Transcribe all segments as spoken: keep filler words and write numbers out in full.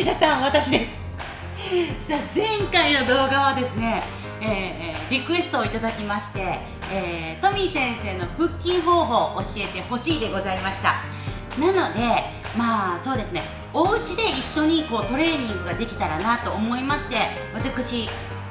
皆さん、私です。さあ、前回の動画はですね、えー、リクエストをいただきまして、えー、トミー先生の腹筋方法を教えてほしいでございました。なので、まあそうですね、お家で一緒にこうトレーニングができたらなと思いまして、私考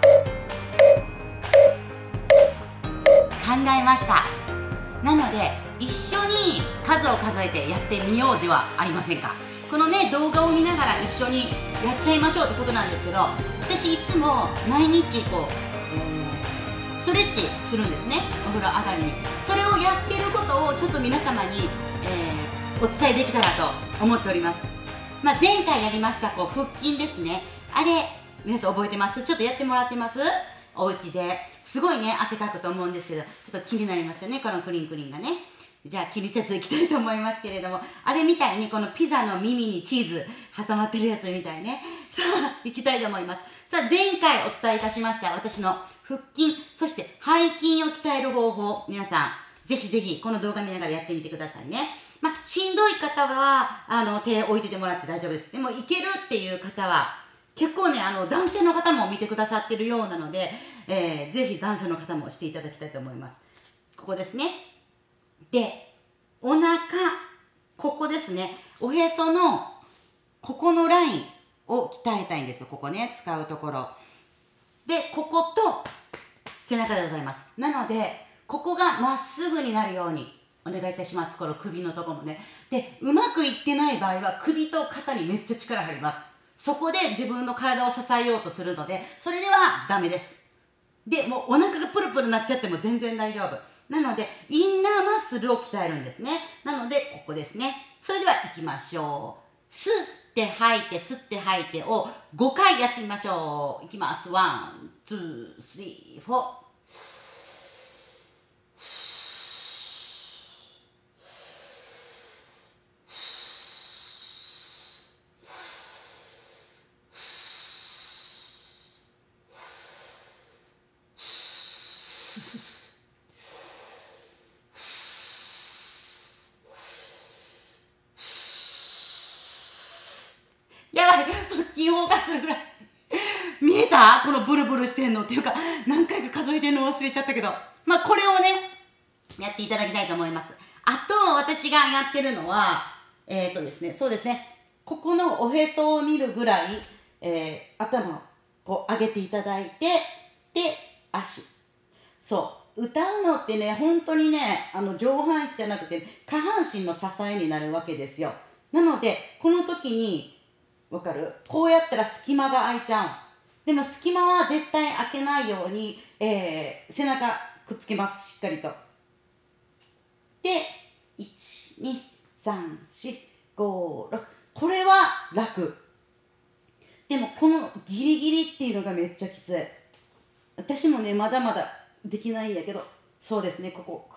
えました。なので一緒に数を数えてやってみようではありませんか。このね、動画を見ながら一緒にやっちゃいましょうってことなんですけど、私いつも毎日こう、えー、ストレッチするんですね、お風呂上がりに。それをやってることをちょっと皆様に、えー、お伝えできたらと思っております。まあ、前回やりましたこう腹筋ですね、あれ皆さん覚えてます？ちょっとやってもらってます？お家ですごいね、汗かくと思うんですけど、ちょっと気になりますよね、このクリンクリンがね。じゃあ気にせずいきたいと思いますけれども、あれみたいにこのピザの耳にチーズ挟まってるやつみたいね。さあいきたいと思います。さあ、前回お伝えいたしました私の腹筋、そして背筋を鍛える方法、皆さんぜひぜひこの動画見ながらやってみてくださいね。まあ、しんどい方はあの手を置いててもらって大丈夫です。でもいけるっていう方は結構ね、あの男性の方も見てくださってるようなので、えー、ぜひ男性の方もしていただきたいと思います。ここですね。で、お腹、ここですね、おへそのここのラインを鍛えたいんですよ。ここね、使うところで、ここと背中でございます。なのでここがまっすぐになるようにお願いいたします。この首のとこもね。で、うまくいってない場合は首と肩にめっちゃ力入ります。そこで自分の体を支えようとするので、それではダメです。で、もうお腹がプルプルなっちゃっても全然大丈夫。なので、インナーマッスルを鍛えるんですね。なので、ここですね。それでは行きましょう。吸って吐いて、吸って吐いてをごかいやってみましょう。いきます。ワン、ツー、スリー、フォー。やばい、腹筋崩壊するぐらい見えた？このブルブルしてんのっていうか、何回か数えてんの忘れちゃったけど、まあこれをねやっていただきたいと思います。あと私がやってるのはえっ、ー、とですね、そうですね、ここのおへそを見るぐらい、えー、頭をこう上げていただいて、で足、そう歌うのってね、本当にね、あの上半身じゃなくて下半身の支えになるわけですよ。なのでこの時にわかる？こうやったら隙間が空いちゃう。でも隙間は絶対開けないように、えー、背中くっつけます、しっかりと。で、いち、に、さん、よん、ご、ろく、これは楽。でもこのギリギリっていうのがめっちゃきつい。私もね、まだまだできないんやけど、そうですね、ここ。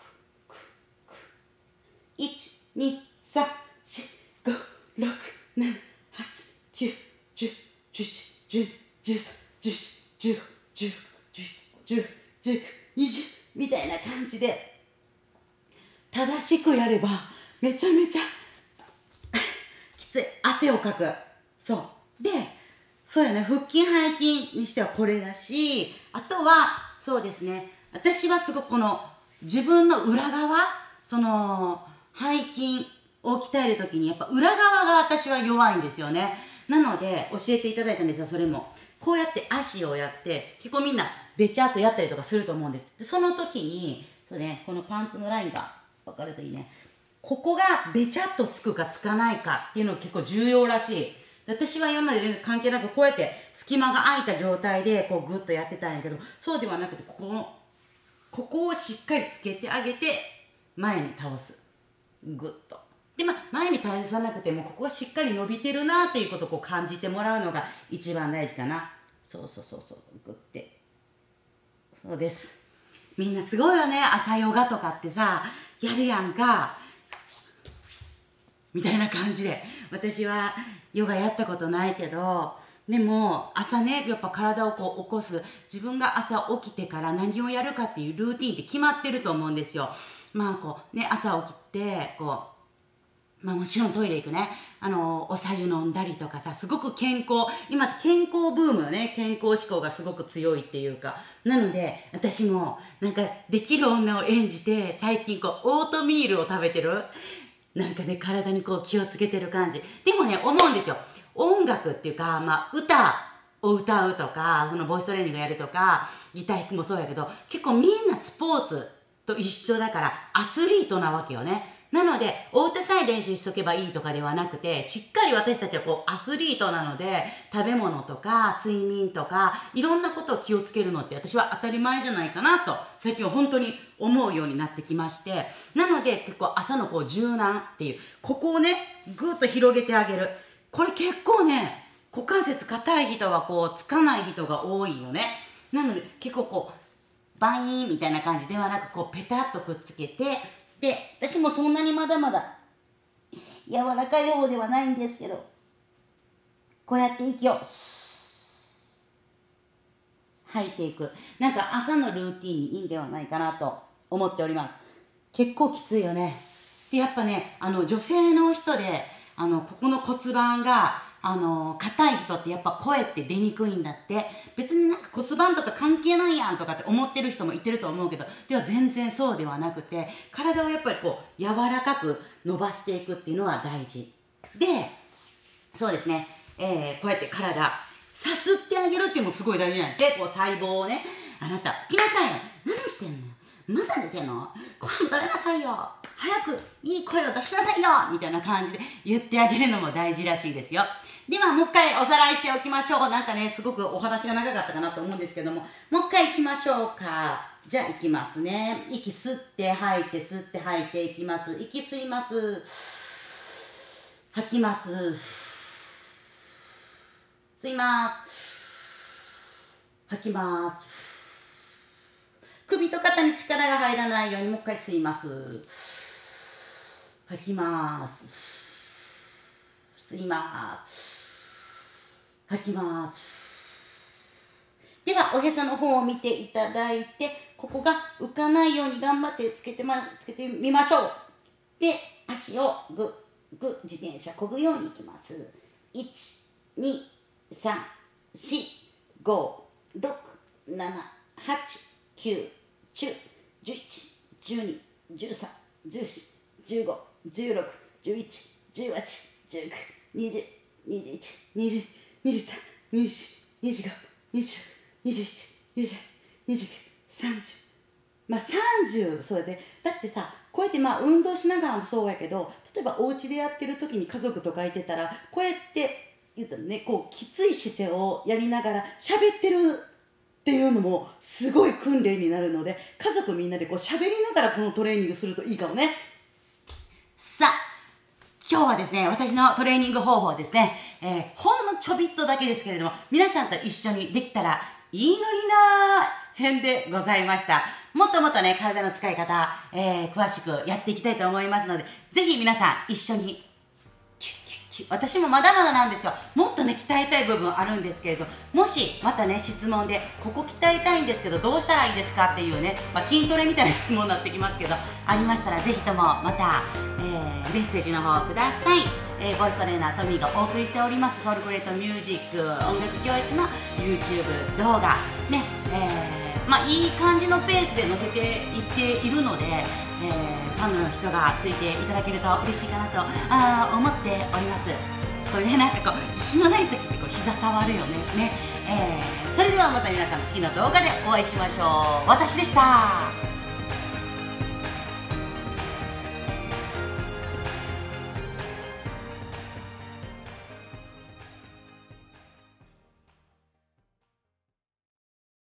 いち、に、さん、よん、ご、ろく、なな、はち、きゅう、じゅう、じゅういち、じゅうに、じゅうさん、じゅうよん、じゅうご、じゅうろく、じゅうなな、じゅうはち、じゅうきゅう、にじゅうみたいな感じで正しくやればめちゃめちゃきつい。汗をかく。そうで、そうやね、腹筋背筋にしてはこれだし、あとはそうですね、私はすごくこの自分の裏側、その背筋を鍛えるときにやっぱ裏側が私は弱いんですよね。なので教えていただいたんですよ。それもこうやって足をやって結構みんなべちゃっとやったりとかすると思うんです。でその時にそうね、このパンツのラインが分かるといいね。ここがべちゃっとつくかつかないかっていうのが結構重要らしい。私は今まで全然関係なくこうやって隙間が空いた状態でこうグッとやってたんやけど、そうではなくてここのここをしっかりつけてあげて前に倒す、グッと。でまあ前に倒さなくてもここがしっかり伸びてるなっていうことをこう感じてもらうのが一番大事かな。そうそうそうそう、グッて。そうです。みんなすごいよね、朝ヨガとかってさやるやんかみたいな感じで。私はヨガやったことないけど、でも朝ね、やっぱ体をこう起こす、自分が朝起きてから何をやるかっていうルーティンって決まってると思うんですよ。まあこうね、朝起きてこまあもちろんトイレ行くね。あの、お白湯飲んだりとかさ、すごく健康、今健康ブームよね。健康志向がすごく強いっていうか。なので、私もなんかできる女を演じて、最近こう、オートミールを食べてる。なんかね、体にこう気をつけてる感じ。でもね、思うんですよ。音楽っていうか、まあ歌を歌うとか、そのボイストレーニングやるとか、ギター弾くもそうやけど、結構みんなスポーツと一緒だから、アスリートなわけよね。なので、お歌さえ練習しとけばいいとかではなくて、しっかり私たちはこうアスリートなので、食べ物とか睡眠とか、いろんなことを気をつけるのって私は当たり前じゃないかなと、最近は本当に思うようになってきまして、なので結構朝のこう柔軟っていう、ここをね、ぐーっと広げてあげる。これ結構ね、股関節硬い人はこうつかない人が多いよね。なので結構こう、バイーンみたいな感じではなく、こうペタッとくっつけて、で、私もそんなにまだまだ柔らかい方ではないんですけど、こうやって息を吐いていく。なんか朝のルーティンにいいんではないかなと思っております。結構きついよね。で、やっぱね、あの女性の人で、あの、ここの骨盤が、あの、硬い人ってやっぱ声って出にくいんだって。別になんか骨盤とか関係ないやんとかって思ってる人もいてると思うけど、では全然そうではなくて、体をやっぱりこう、柔らかく伸ばしていくっていうのは大事。で、そうですね、えー、こうやって体、さすってあげるっていうのもすごい大事なんで、こう細胞をね、あなた、来なさいよ。何してんのよ。まだ寝てんの？ご飯食べなさいよ。早くいい声を出しなさいよみたいな感じで言ってあげるのも大事らしいですよ。ではもう一回おさらいしておきましょう。なんかね、すごくお話が長かったかなと思うんですけども、もう一回行きましょうか。じゃあ行きますね。息吸って吐いて吸って吐いていきます。息吸います。吐きます。吸います。吐きます。首と肩に力が入らないようにもう一回吸います。吐きます。吸います。吐きます。ではおへその方を見ていただいて、ここが浮かないように頑張ってつけて、ま、つけてみましょう。で、足をぐぐ自転車こぐようにいきます。いち、に、さん、よん、ご、ろく、なな、はち、きゅう、じゅう、じゅういち、じゅうに、じゅうさん、じゅうよん、じゅうご、じゅうろく、じゅういち、じゅうはち、じゅうきゅう、にじゅう、にじゅういち、にじゅうに、にじゅうさん、にじゅうよん、にじゅうご、にじゅう、にじゅういち、にじゅうはち、にじゅうきゅう、さんじゅう。まあさんじゅう、そうやで。だってさ、こうやってまあ運動しながらもそうやけど、例えばお家でやってる時に家族とかいてたら、こうやって言ったらね、こうきつい姿勢をやりながら喋ってるっていうのもすごい訓練になるので、家族みんなでこう喋りながらこのトレーニングするといいかもね。さあ、今日はですね、私のトレーニング方法ですね、えー、ほんのちょびっとだけですけれども、皆さんと一緒にできたらいいのになー編でございました。もっともっとね、体の使い方、えー、詳しくやっていきたいと思いますので、ぜひ皆さん一緒にキュッキュッキュッ、私もまだまだなんですよ。もっとね、鍛えたい部分あるんですけれど、もしまたね、質問でここ鍛えたいんですけどどうしたらいいですかっていうね、まあ、筋トレみたいな質問になってきますけど、ありましたらぜひともまた、えー、メッセージの方ください。えー、ボイストレーナートミーがお送りしておりますソウルグレートミュージック音楽教室の YouTube 動画ね、えー、まあいい感じのペースで載せていっているので、えー、ファンの人がついていただけると嬉しいかなとあ思っております。これね、なんかこう自信のない時ってこう膝触るよね。ね、えー、それではまた皆さん次の動画でお会いしましょう。私でした。